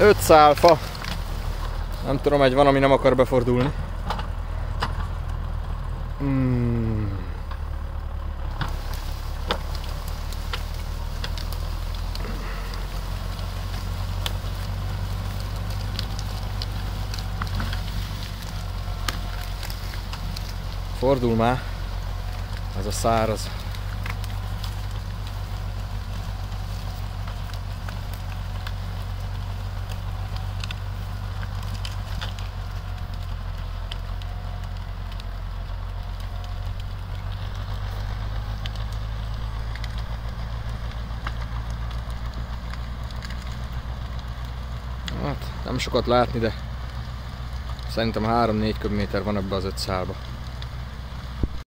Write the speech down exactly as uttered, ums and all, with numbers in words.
öt szálfa. Nem tudom, egy van, ami nem akar befordulni. Hmm. Fordul már. Ez a száraz. Hát nem sokat látni, de szerintem három-négy köbméter van ebbe az öt szálba.